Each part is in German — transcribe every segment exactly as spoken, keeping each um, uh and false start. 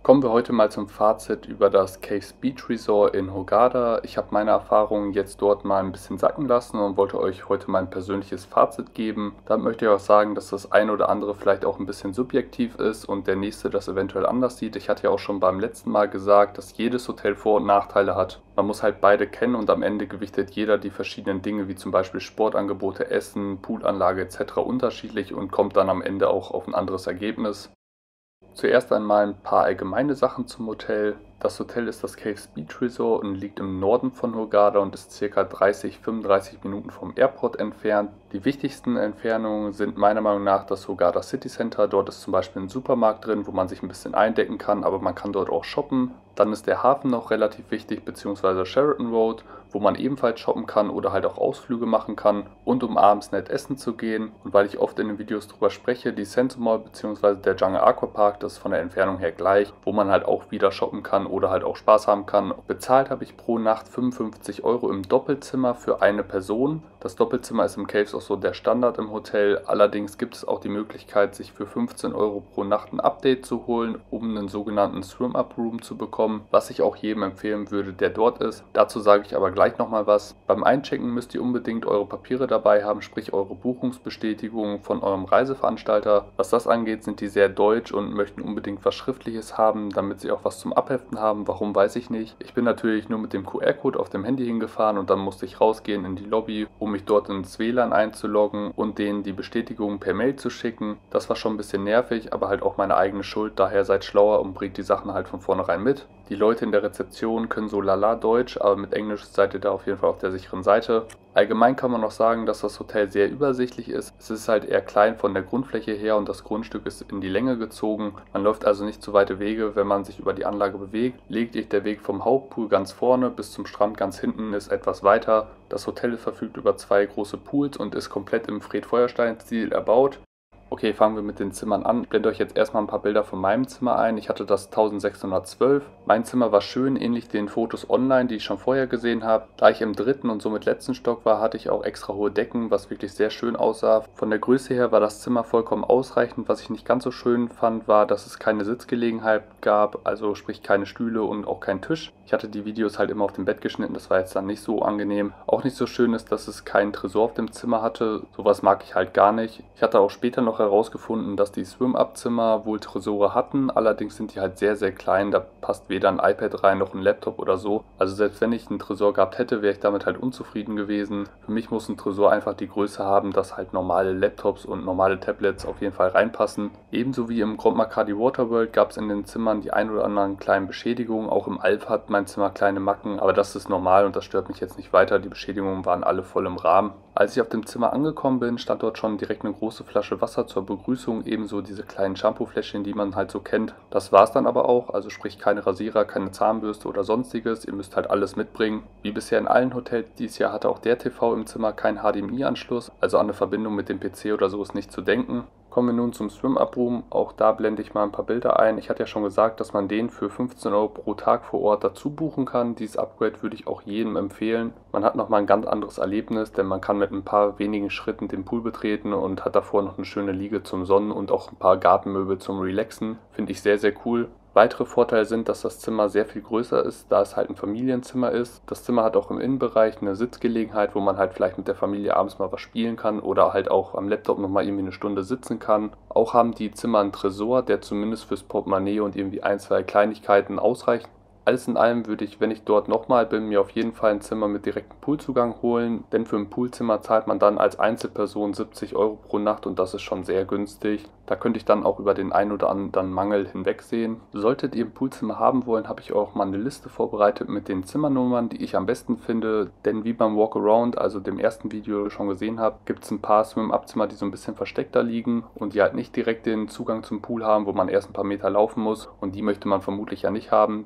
Kommen wir heute mal zum Fazit über das Caves Beach Resort in Hurghada. Ich habe meine Erfahrungen jetzt dort mal ein bisschen sacken lassen und wollte euch heute mein persönliches Fazit geben. Damit möchte ich auch sagen, dass das eine oder andere vielleicht auch ein bisschen subjektiv ist und der nächste das eventuell anders sieht. Ich hatte ja auch schon beim letzten Mal gesagt, dass jedes Hotel Vor- und Nachteile hat. Man muss halt beide kennen und am Ende gewichtet jeder die verschiedenen Dinge wie zum Beispiel Sportangebote, Essen, Poolanlage et cetera unterschiedlich und kommt dann am Ende auch auf ein anderes Ergebnis. Zuerst einmal ein paar allgemeine Sachen zum Hotel. Das Hotel ist das Caves Beach Resort und liegt im Norden von Hurghada und ist ca. dreißig, fünfunddreißig Minuten vom Airport entfernt. Die wichtigsten Entfernungen sind meiner Meinung nach das Hurghada City Center. Dort ist zum Beispiel ein Supermarkt drin, wo man sich ein bisschen eindecken kann, aber man kann dort auch shoppen. Dann ist der Hafen noch relativ wichtig, beziehungsweise Sheraton Road, wo man ebenfalls shoppen kann oder halt auch Ausflüge machen kann und um abends nett essen zu gehen. Und weil ich oft in den Videos drüber spreche, die Central Mall beziehungsweise der Jungle Aqua Park, das ist von der Entfernung her gleich, wo man halt auch wieder shoppen kann oder halt auch Spaß haben kann. Bezahlt habe ich pro Nacht fünfundfünfzig Euro im Doppelzimmer für eine Person. Das Doppelzimmer ist im Caves auch so der Standard im Hotel. Allerdings gibt es auch die Möglichkeit, sich für fünfzehn Euro pro Nacht ein Update zu holen, um einen sogenannten Swim-Up-Room zu bekommen, was ich auch jedem empfehlen würde, der dort ist. Dazu sage ich aber gleich nochmal was. Beim Einchecken müsst ihr unbedingt eure Papiere dabei haben, sprich eure Buchungsbestätigung von eurem Reiseveranstalter. Was das angeht, sind die sehr deutsch und möchten unbedingt was Schriftliches haben, damit sie auch was zum Abheften haben. Warum, weiß ich nicht. Ich bin natürlich nur mit dem Q R-Code auf dem Handy hingefahren und dann musste ich rausgehen in die Lobby, um mich dort ins W L A N einzuloggen und denen die Bestätigung per Mail zu schicken. Das war schon ein bisschen nervig, aber halt auch meine eigene Schuld. Daher seid schlauer und bringt die Sachen halt von vornherein mit. Die Leute in der Rezeption können so lala Deutsch, aber mit Englisch seid ihr da auf jeden Fall auf der sicheren Seite. Allgemein kann man noch sagen, dass das Hotel sehr übersichtlich ist. Es ist halt eher klein von der Grundfläche her und das Grundstück ist in die Länge gezogen. Man läuft also nicht zu weite Wege, wenn man sich über die Anlage bewegt. Lediglich der Weg vom Hauptpool ganz vorne bis zum Strand ganz hinten ist etwas weiter. Das Hotel verfügt über zwei große Pools und ist komplett im Fred-Feuerstein-Stil erbaut. Okay, fangen wir mit den Zimmern an. Ich blende euch jetzt erstmal ein paar Bilder von meinem Zimmer ein. Ich hatte das eintausendsechshundertzwölf. Mein Zimmer war schön, ähnlich den Fotos online, die ich schon vorher gesehen habe. Da ich im dritten und somit letzten Stock war, hatte ich auch extra hohe Decken, was wirklich sehr schön aussah. Von der Größe her war das Zimmer vollkommen ausreichend. Was ich nicht ganz so schön fand, war, dass es keine Sitzgelegenheit gab, also sprich keine Stühle und auch keinen Tisch. Ich hatte die Videos halt immer auf dem Bett geschnitten, das war jetzt dann nicht so angenehm. Auch nicht so schön ist, dass es keinen Tresor auf dem Zimmer hatte. Sowas mag ich halt gar nicht. Ich hatte auch später noch herausgefunden, dass die Swim-Up-Zimmer wohl Tresore hatten, allerdings sind die halt sehr, sehr klein, da passt weder ein iPad rein noch ein Laptop oder so. Also selbst wenn ich einen Tresor gehabt hätte, wäre ich damit halt unzufrieden gewesen. Für mich muss ein Tresor einfach die Größe haben, dass halt normale Laptops und normale Tablets auf jeden Fall reinpassen. Ebenso wie im Grand Macadi Waterworld gab es in den Zimmern die ein oder anderen kleinen Beschädigungen, auch im Alp hat mein Zimmer kleine Macken, aber das ist normal und das stört mich jetzt nicht weiter, die Beschädigungen waren alle voll im Rahmen. Als ich auf dem Zimmer angekommen bin, stand dort schon direkt eine große Flasche Wasser zur Begrüßung, ebenso diese kleinen Shampoo-Fläschchen, die man halt so kennt. Das war es dann aber auch, also sprich keine Rasierer, keine Zahnbürste oder sonstiges, ihr müsst halt alles mitbringen. Wie bisher in allen Hotels dieses Jahr hatte auch der T V im Zimmer keinen H D M I-Anschluss, also an eine Verbindung mit dem P C oder so ist nicht zu denken. Kommen wir nun zum Swim-Up-Room. Auch da blende ich mal ein paar Bilder ein. Ich hatte ja schon gesagt, dass man den für fünfzehn Euro pro Tag vor Ort dazu buchen kann. Dieses Upgrade würde ich auch jedem empfehlen. Man hat nochmal ein ganz anderes Erlebnis, denn man kann mit ein paar wenigen Schritten den Pool betreten und hat davor noch eine schöne Liege zum Sonnen und auch ein paar Gartenmöbel zum Relaxen. Finde ich sehr, sehr cool. Weitere Vorteile sind, dass das Zimmer sehr viel größer ist, da es halt ein Familienzimmer ist. Das Zimmer hat auch im Innenbereich eine Sitzgelegenheit, wo man halt vielleicht mit der Familie abends mal was spielen kann oder halt auch am Laptop nochmal irgendwie eine Stunde sitzen kann. Auch haben die Zimmer einen Tresor, der zumindest fürs Portemonnaie und irgendwie ein, zwei Kleinigkeiten ausreicht. Alles in allem würde ich, wenn ich dort nochmal bin, mir auf jeden Fall ein Zimmer mit direktem Poolzugang holen, denn für ein Poolzimmer zahlt man dann als Einzelperson siebzig Euro pro Nacht und das ist schon sehr günstig. Da könnte ich dann auch über den ein oder anderen Mangel hinwegsehen. Solltet ihr ein Poolzimmer haben wollen, habe ich auch mal eine Liste vorbereitet mit den Zimmernummern, die ich am besten finde, denn wie beim Walkaround, also dem ersten Video schon gesehen habt, gibt es ein paar Swim-Up-Zimmer, die so ein bisschen versteckter liegen und die halt nicht direkt den Zugang zum Pool haben, wo man erst ein paar Meter laufen muss und die möchte man vermutlich ja nicht haben. Deswegen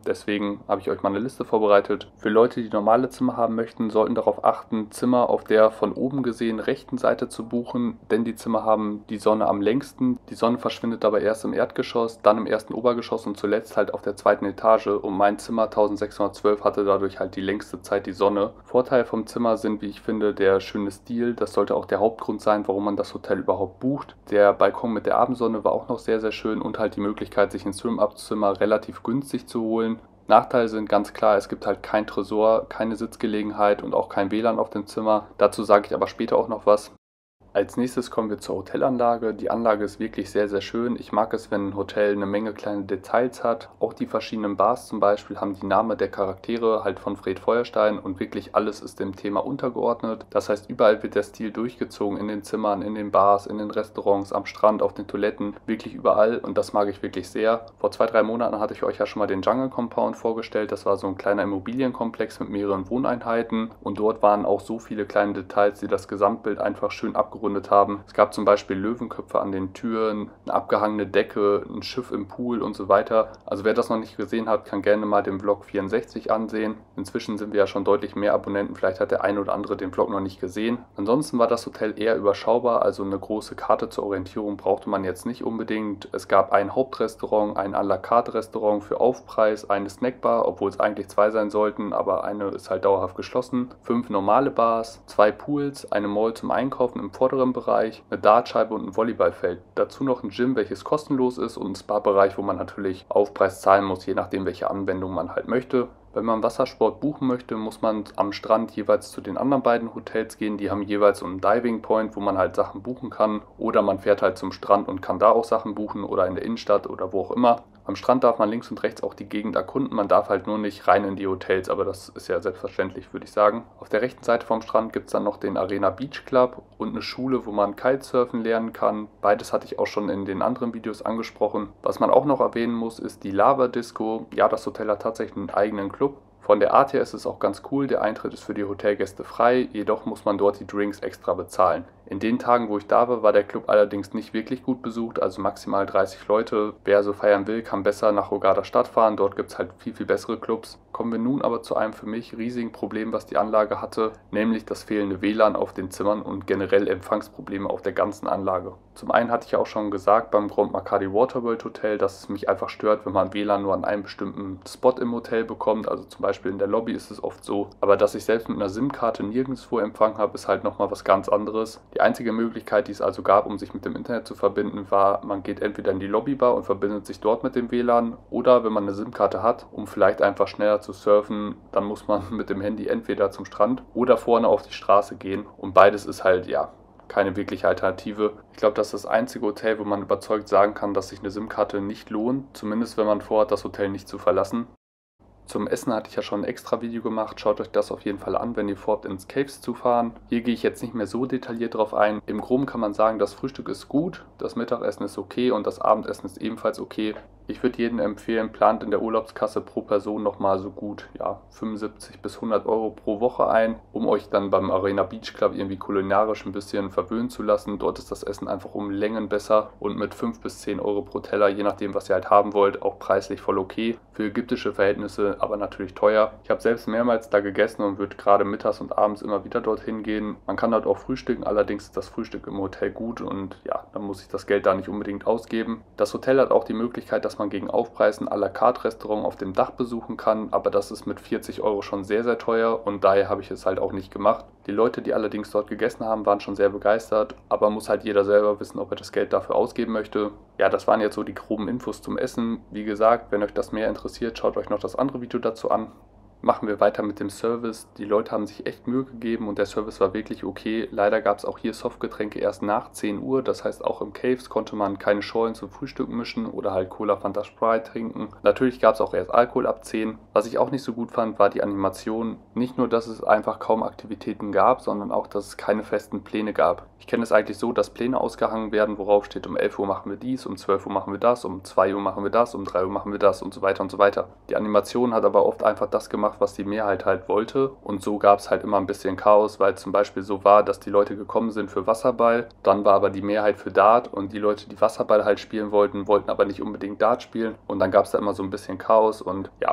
deswegen habe ich euch mal eine Liste vorbereitet. Für Leute, die normale Zimmer haben möchten, sollten darauf achten, Zimmer auf der von oben gesehen rechten Seite zu buchen, denn die Zimmer haben die Sonne am längsten. Die Sonne verschwindet aber erst im Erdgeschoss, dann im ersten Obergeschoss und zuletzt halt auf der zweiten Etage. Und mein Zimmer eintausendsechshundertzwölf hatte dadurch halt die längste Zeit die Sonne. Vorteil vom Zimmer sind, wie ich finde, der schöne Stil. Das sollte auch der Hauptgrund sein, warum man das Hotel überhaupt bucht. Der Balkon mit der Abendsonne war auch noch sehr, sehr schön und halt die Möglichkeit, sich ein Swim-Up-Zimmer relativ günstig zu holen. Nachteile sind ganz klar, es gibt halt kein Tresor, keine Sitzgelegenheit und auch kein W L A N auf dem Zimmer. Dazu sage ich aber später auch noch was. Als nächstes kommen wir zur Hotelanlage. Die Anlage ist wirklich sehr, sehr schön. Ich mag es, wenn ein Hotel eine Menge kleine Details hat. Auch die verschiedenen Bars zum Beispiel haben die Namen der Charaktere halt von Fred Feuerstein und wirklich alles ist dem Thema untergeordnet. Das heißt, überall wird der Stil durchgezogen, in den Zimmern, in den Bars, in den Restaurants, am Strand, auf den Toiletten, wirklich überall und das mag ich wirklich sehr. Vor zwei, drei Monaten hatte ich euch ja schon mal den Jungle Compound vorgestellt. Das war so ein kleiner Immobilienkomplex mit mehreren Wohneinheiten und dort waren auch so viele kleine Details, die das Gesamtbild einfach schön abgerundet haben. Es gab zum Beispiel Löwenköpfe an den Türen, eine abgehangene Decke, ein Schiff im Pool und so weiter. Also wer das noch nicht gesehen hat, kann gerne mal den Vlog vierundsechzig ansehen. Inzwischen sind wir ja schon deutlich mehr Abonnenten, vielleicht hat der eine oder andere den Vlog noch nicht gesehen. Ansonsten war das Hotel eher überschaubar, also eine große Karte zur Orientierung brauchte man jetzt nicht unbedingt. Es gab ein Hauptrestaurant, ein à la carte Restaurant für Aufpreis, eine Snackbar, obwohl es eigentlich zwei sein sollten, aber eine ist halt dauerhaft geschlossen. Fünf normale Bars, zwei Pools, eine Mall zum Einkaufen im vorderen Bereich, eine Dartscheibe und ein Volleyballfeld. Dazu noch ein Gym, welches kostenlos ist und ein Spa-Bereich, wo man natürlich Aufpreis zahlen muss, je nachdem welche Anwendung man halt möchte. Wenn man Wassersport buchen möchte, muss man am Strand jeweils zu den anderen beiden Hotels gehen. Die haben jeweils so einen Diving Point, wo man halt Sachen buchen kann. Oder man fährt halt zum Strand und kann da auch Sachen buchen oder in der Innenstadt oder wo auch immer. Am Strand darf man links und rechts auch die Gegend erkunden. Man darf halt nur nicht rein in die Hotels, aber das ist ja selbstverständlich, würde ich sagen. Auf der rechten Seite vom Strand gibt es dann noch den Arena Beach Club und eine Schule, wo man Kitesurfen lernen kann. Beides hatte ich auch schon in den anderen Videos angesprochen. Was man auch noch erwähnen muss, ist die Lava Disco. Ja, das Hotel hat tatsächlich einen eigenen Club. Von der Art her ist es auch ganz cool, der Eintritt ist für die Hotelgäste frei, jedoch muss man dort die Drinks extra bezahlen. In den Tagen, wo ich da war, war der Club allerdings nicht wirklich gut besucht, also maximal dreißig Leute. Wer so feiern will, kann besser nach Hurghada Stadt fahren, dort gibt es halt viel, viel bessere Clubs. Kommen wir nun aber zu einem für mich riesigen Problem, was die Anlage hatte, nämlich das fehlende W L A N auf den Zimmern und generell Empfangsprobleme auf der ganzen Anlage. Zum einen hatte ich ja auch schon gesagt beim Grand Makati Waterworld Hotel, dass es mich einfach stört, wenn man W L A N nur an einem bestimmten Spot im Hotel bekommt, also zum Beispiel in der Lobby ist es oft so, aber dass ich selbst mit einer SIM-Karte nirgendwo Empfang habe, ist halt nochmal was ganz anderes. Die einzige Möglichkeit, die es also gab, um sich mit dem Internet zu verbinden, war, man geht entweder in die Lobbybar und verbindet sich dort mit dem W L A N oder wenn man eine SIM-Karte hat, um vielleicht einfach schneller zu surfen, dann muss man mit dem Handy entweder zum Strand oder vorne auf die Straße gehen und beides ist halt, ja, keine wirkliche Alternative. Ich glaube, das ist das einzige Hotel, wo man überzeugt sagen kann, dass sich eine SIM-Karte nicht lohnt, zumindest wenn man vorhat, das Hotel nicht zu verlassen. Zum Essen hatte ich ja schon ein extra Video gemacht, schaut euch das auf jeden Fall an, wenn ihr vorhabt, ins Caves zu fahren. Hier gehe ich jetzt nicht mehr so detailliert drauf ein. Im Groben kann man sagen, das Frühstück ist gut, das Mittagessen ist okay und das Abendessen ist ebenfalls okay. Ich würde jedem empfehlen, plant in der Urlaubskasse pro Person nochmal so gut ja, fünfundsiebzig bis hundert Euro pro Woche ein, um euch dann beim Arena Beach Club irgendwie kulinarisch ein bisschen verwöhnen zu lassen. Dort ist das Essen einfach um Längen besser und mit fünf bis zehn Euro pro Teller, je nachdem was ihr halt haben wollt, auch preislich voll okay. Für ägyptische Verhältnisse aber natürlich teuer. Ich habe selbst mehrmals da gegessen und würde gerade mittags und abends immer wieder dorthin gehen. Man kann dort auch frühstücken, allerdings ist das Frühstück im Hotel gut und ja, dann muss ich das Geld da nicht unbedingt ausgeben. Das Hotel hat auch die Möglichkeit, dass man gegen Aufpreis ein à la carte Restaurant auf dem Dach besuchen kann, aber das ist mit vierzig Euro schon sehr, sehr teuer und daher habe ich es halt auch nicht gemacht. Die Leute, die allerdings dort gegessen haben, waren schon sehr begeistert, aber muss halt jeder selber wissen, ob er das Geld dafür ausgeben möchte. Ja, das waren jetzt so die groben Infos zum Essen. Wie gesagt, wenn euch das mehr interessiert, schaut euch noch das andere Video dazu an. Machen wir weiter mit dem Service. Die Leute haben sich echt Mühe gegeben und der Service war wirklich okay. Leider gab es auch hier Softgetränke erst nach zehn Uhr. Das heißt, auch im Caves konnte man keine Schorlen zum Frühstück mischen oder halt Cola, Fanta, Sprite trinken. Natürlich gab es auch erst Alkohol ab zehn. Was ich auch nicht so gut fand, war die Animation. Nicht nur, dass es einfach kaum Aktivitäten gab, sondern auch, dass es keine festen Pläne gab. Ich kenne es eigentlich so, dass Pläne ausgehangen werden, worauf steht, um elf Uhr machen wir dies, um zwölf Uhr machen wir das, um zwei Uhr machen wir das, um drei Uhr machen wir das und so weiter und so weiter. Die Animation hat aber oft einfach das gemacht, was die Mehrheit halt wollte und so gab es halt immer ein bisschen Chaos, weil zum Beispiel so war, dass die Leute gekommen sind für Wasserball, dann war aber die Mehrheit für Dart und die Leute, die Wasserball halt spielen wollten, wollten aber nicht unbedingt Dart spielen und dann gab es da immer so ein bisschen Chaos und ja,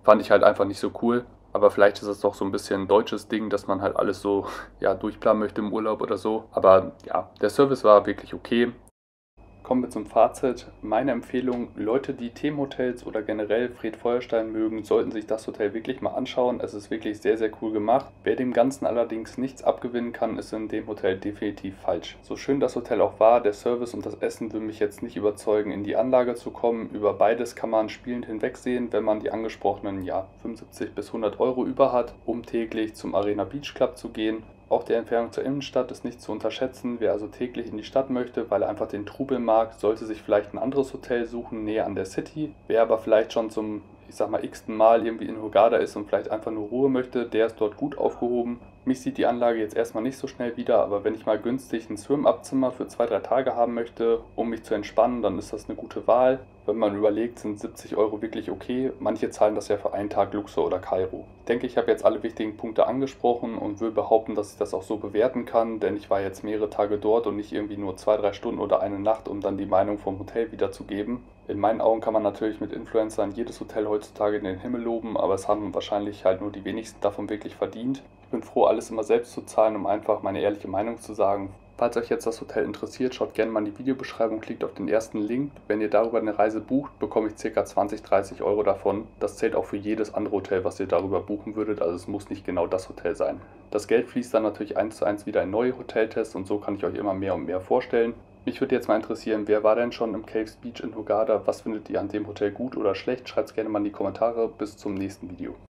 fand ich halt einfach nicht so cool. Aber vielleicht ist es doch so ein bisschen ein deutsches Ding, dass man halt alles so ja, durchplanen möchte im Urlaub oder so. Aber ja, der Service war wirklich okay. Kommen wir zum Fazit. Meine Empfehlung, Leute, die Themenhotels oder generell Fred Feuerstein mögen, sollten sich das Hotel wirklich mal anschauen. Es ist wirklich sehr, sehr cool gemacht. Wer dem Ganzen allerdings nichts abgewinnen kann, ist in dem Hotel definitiv falsch. So schön das Hotel auch war, der Service und das Essen will mich jetzt nicht überzeugen, in die Anlage zu kommen. Über beides kann man spielend hinwegsehen, wenn man die angesprochenen ja, fünfundsiebzig bis hundert Euro über hat, um täglich zum Arena Beach Club zu gehen. Auch die Entfernung zur Innenstadt ist nicht zu unterschätzen. Wer also täglich in die Stadt möchte, weil er einfach den Trubel mag, sollte sich vielleicht ein anderes Hotel suchen, näher an der City. Wer aber vielleicht schon zum, ich sag mal, x-ten Mal irgendwie in Hurghada ist und vielleicht einfach nur Ruhe möchte, der ist dort gut aufgehoben. Mich sieht die Anlage jetzt erstmal nicht so schnell wieder, aber wenn ich mal günstig ein Swim-Up-Zimmer für zwei, drei Tage haben möchte, um mich zu entspannen, dann ist das eine gute Wahl. Wenn man überlegt, sind siebzig Euro wirklich okay. Manche zahlen das ja für einen Tag Luxor oder Kairo. Ich denke, ich habe jetzt alle wichtigen Punkte angesprochen und will behaupten, dass ich das auch so bewerten kann, denn ich war jetzt mehrere Tage dort und nicht irgendwie nur zwei, drei Stunden oder eine Nacht, um dann die Meinung vom Hotel wiederzugeben. In meinen Augen kann man natürlich mit Influencern jedes Hotel heutzutage in den Himmel loben, aber es haben wahrscheinlich halt nur die wenigsten davon wirklich verdient. Ich bin froh, alles immer selbst zu zahlen, um einfach meine ehrliche Meinung zu sagen. Falls euch jetzt das Hotel interessiert, schaut gerne mal in die Videobeschreibung, klickt auf den ersten Link. Wenn ihr darüber eine Reise bucht, bekomme ich ca. zwanzig, dreißig Euro davon. Das zählt auch für jedes andere Hotel, was ihr darüber buchen würdet, also es muss nicht genau das Hotel sein. Das Geld fließt dann natürlich eins zu eins wieder in neue Hoteltests und so kann ich euch immer mehr und mehr vorstellen. Mich würde jetzt mal interessieren, wer war denn schon im Caves Beach in Hurghada? Was findet ihr an dem Hotel gut oder schlecht? Schreibt es gerne mal in die Kommentare. Bis zum nächsten Video.